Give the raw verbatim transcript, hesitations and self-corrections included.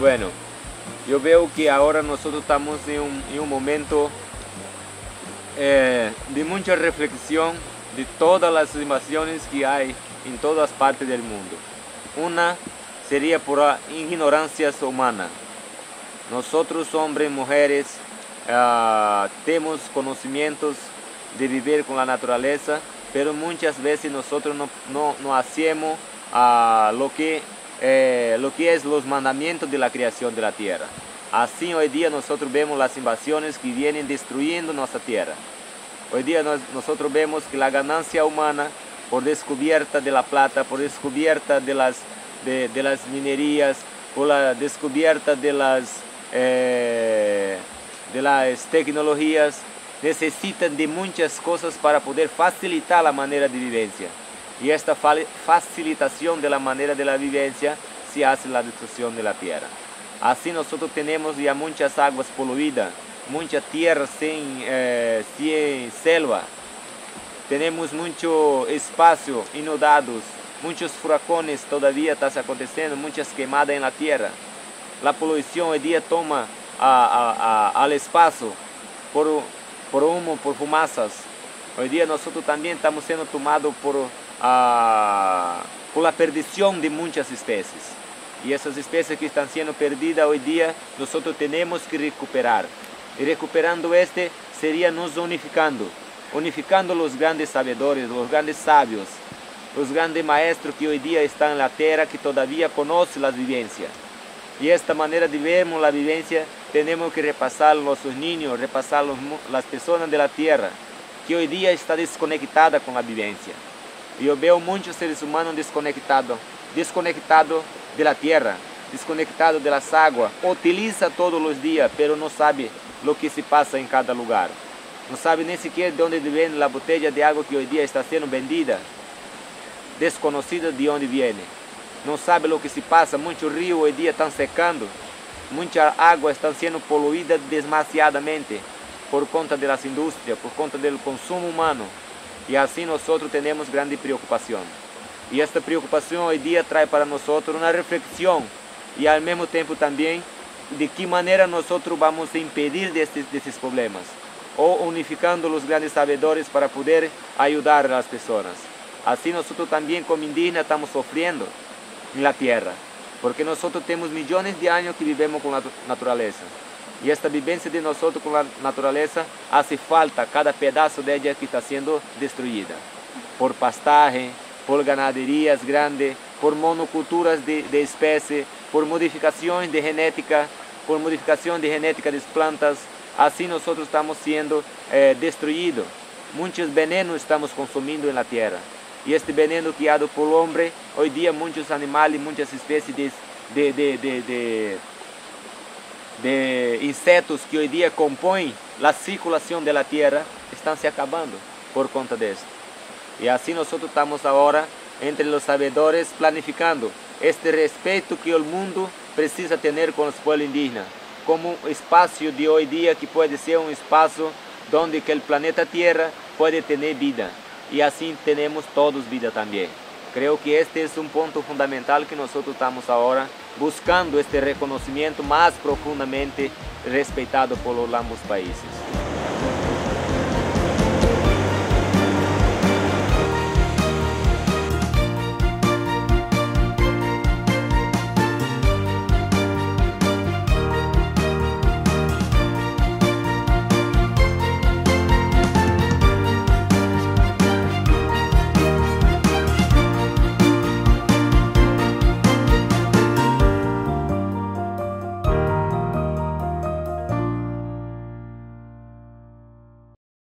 Bueno, yo veo que ahora nosotros estamos en un, en un momento eh, de mucha reflexión de todas las invasiones que hay en todas partes del mundo. Una sería por la ignorancia humana. Nosotros, hombres y mujeres, uh, tenemos conocimientos de vivir con la naturaleza, pero muchas veces nosotros no, no, no hacemos uh, lo, que, eh, lo que es los mandamientos de la creación de la tierra. Así hoy día nosotros vemos las invasiones que vienen destruyendo nuestra tierra. Hoy día nos, nosotros vemos que la ganancia humana por descubierta de la plata, por descubierta de las, de, de las minerías, por la descubierta de las, eh, de las tecnologías, necesitan de muchas cosas para poder facilitar la manera de vivencia. Y esta facilitación de la manera de la vivencia se hace la destrucción de la tierra. Así nosotros tenemos ya muchas aguas poluidas, mucha tierra sin, eh, sin selva. Tenemos mucho espacio inundados, muchos furacões todavía están aconteciendo, muchas quemadas en la tierra. La polución hoy día toma a, a, a, al espacio por, por humo, por fumaças. Hoy día nosotros también estamos siendo tomados por, a, por la perdición de muchas especies. Y esas especies que están siendo perdidas hoy día, nosotros tenemos que recuperar. Y recuperando este sería nos unificando. Unificando los grandes sabedores, los grandes sabios, los grandes maestros que hoy día están en la tierra, que todavía conocen las vivencias. Y esta manera de ver la vivencia, tenemos que repasar a nuestros niños, repasar a las personas de la tierra, que hoy día está desconectada con la vivencia. Y yo veo muchos seres humanos desconectados, desconectados de la tierra, desconectados de las aguas. Utiliza todos los días, pero no sabe lo que se pasa en cada lugar. No sabe ni siquiera de dónde viene la botella de agua que hoy día está siendo vendida. Desconocida de dónde viene. No sabe lo que se pasa. Muchos ríos hoy día están secando. Mucha agua está siendo poluida demasiadamente por conta de las industrias, por conta del consumo humano. Y así nosotros tenemos grande preocupación. Y esta preocupación hoy día trae para nosotros una reflexión y al mismo tiempo también de qué manera nosotros vamos a impedir de estos, de estos problemas. O unificando los grandes sabedores para poder ayudar a las personas. Así nosotros también como indígenas estamos sufriendo en la tierra, porque nosotros tenemos millones de años que vivimos con la naturaleza. Y esta vivencia de nosotros con la naturaleza hace falta cada pedazo de ella que está siendo destruida. Por pastaje, por ganaderías grandes, por monoculturas de, de especies, por modificaciones de genética, por modificación de genética de plantas. Así nosotros estamos siendo eh, destruidos. Muchos venenos estamos consumiendo en la tierra. Y este veneno criado por el hombre, hoy día muchos animales, muchas especies de, de, de, de, de, de insectos que hoy día componen la circulación de la tierra, están se acabando por cuenta de esto. Y así nosotros estamos ahora entre los sabedores planificando este respeto que el mundo precisa tener con los pueblos indígenas. Como un espacio de hoy día que puede ser un espacio donde que el planeta Tierra puede tener vida. Y así tenemos todos vida también. Creo que este es un punto fundamental que nosotros estamos ahora buscando este reconocimiento más profundamente respetado por ambos países.